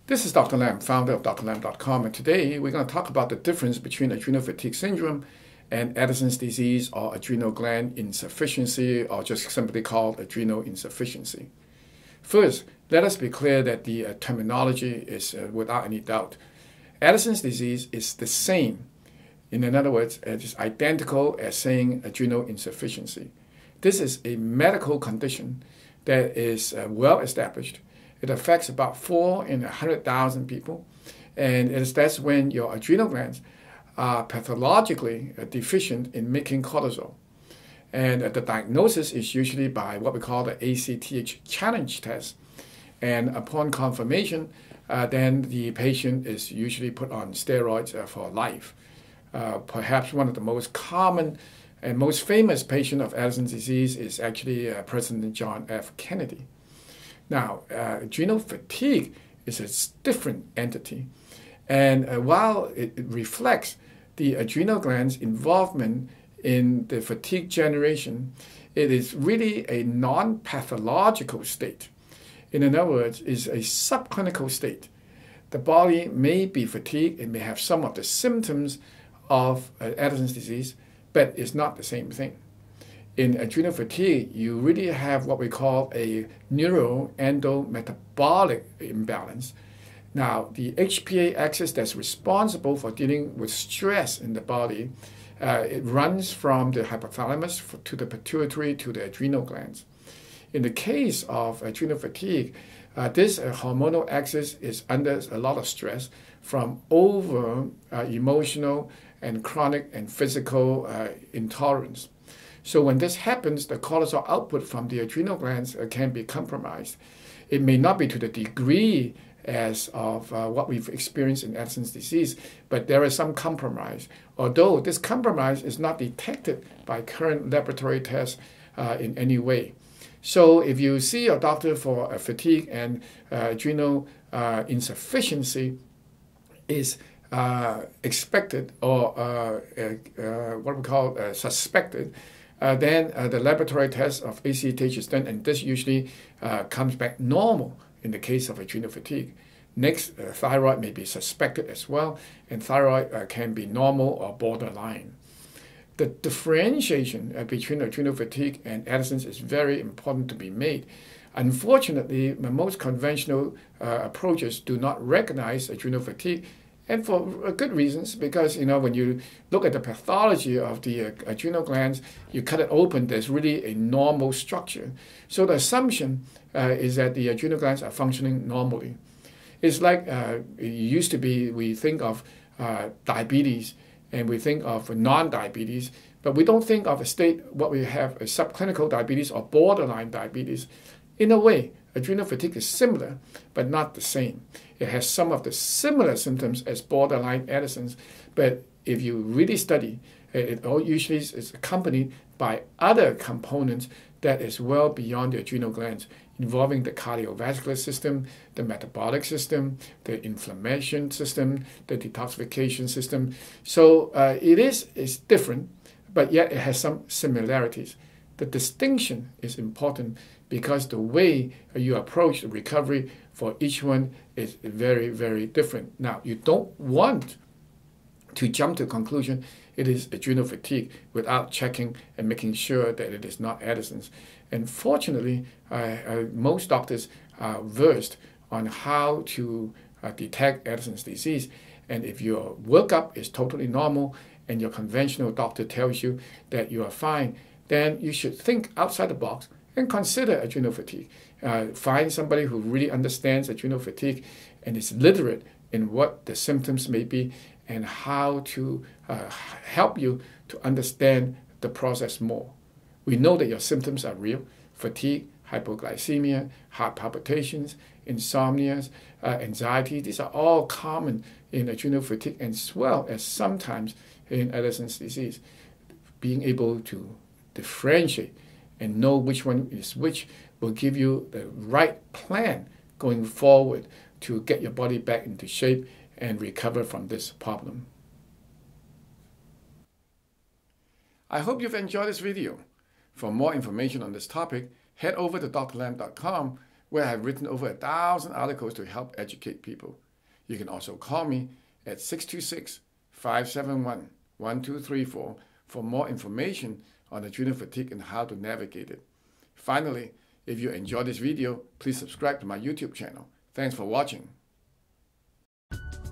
This is Dr. Lam, founder of drlam.com, and today we're going to talk about the difference between adrenal fatigue syndrome and Addison's disease or adrenal gland insufficiency, or just simply called adrenal insufficiency. First, let us be clear that the terminology is without any doubt. Addison's disease is the same. In other words, it is identical as saying adrenal insufficiency. This is a medical condition that is well established. It affects about 4 in 100,000 people, and that's when your adrenal glands are pathologically deficient in making cortisol. And the diagnosis is usually by what we call the ACTH challenge test. And upon confirmation, then the patient is usually put on steroids for life. Perhaps one of the most common and most famous patient of Addison's disease is actually President John F. Kennedy. Now, adrenal fatigue is a different entity. And while it reflects the adrenal gland's involvement in the fatigue generation, it is really a non-pathological state. In other words, it's a subclinical state. The body may be fatigued, it may have some of the symptoms of Addison's disease, but it's not the same thing. In adrenal fatigue, you really have what we call a Neuro Endo metabolic imbalance. Now, the HPA axis that's responsible for dealing with stress in the body, it runs from the hypothalamus to the pituitary to the adrenal glands. In the case of adrenal fatigue, this hormonal axis is under a lot of stress from over emotional and chronic and physical intolerance. So when this happens, the cortisol output from the adrenal glands can be compromised. It may not be to the degree as of what we've experienced in Addison's disease, but there is some compromise, although this compromise is not detected by current laboratory tests in any way. So if you see your doctor for fatigue and adrenal insufficiency is expected or what we call suspected, then the laboratory test of ACTH is done, and this usually comes back normal in the case of adrenal fatigue. Next, thyroid may be suspected as well, and thyroid can be normal or borderline. The differentiation between adrenal fatigue and Addison's is very important to be made. Unfortunately, most conventional approaches do not recognize adrenal fatigue, and for good reasons, because when you look at the pathology of the adrenal glands, you cut it open, there's really a normal structure. So the assumption is that the adrenal glands are functioning normally. It's like it used to be, we think of diabetes and we think of non-diabetes, but we don't think of a state, what we have, a subclinical diabetes or borderline diabetes. In a way, adrenal fatigue is similar, but not the same. It has some of the similar symptoms as borderline Addison's, but if you really study, it usually is accompanied by other components that is well beyond the adrenal glands, involving the cardiovascular system, the metabolic system, the inflammation system, the detoxification system. So it's different, but yet it has some similarities. The distinction is important because the way you approach the recovery for each one is very, very different. Now, you don't want to jump to the conclusion it is adrenal fatigue without checking and making sure that it is not Addison's. And fortunately, most doctors are versed on how to detect Addison's disease. And if your workup is totally normal and your conventional doctor tells you that you are fine, then you should think outside the box and consider adrenal fatigue. Find somebody who really understands adrenal fatigue and is literate in what the symptoms may be and how to help you to understand the process more. We know that your symptoms are real: fatigue, hypoglycemia, heart palpitations, insomnia, anxiety. These are all common in adrenal fatigue as well as sometimes in Addison's disease. Being able to differentiate and know which one is which will give you the right plan going forward to get your body back into shape and recover from this problem. I hope you've enjoyed this video. For more information on this topic, head over to drlam.com, where I have written over 1,000 articles to help educate people. You can also call me at 626-571-1234 for more information on adrenal fatigue and how to navigate it. Finally, if you enjoyed this video, please subscribe to my YouTube channel. Thanks for watching.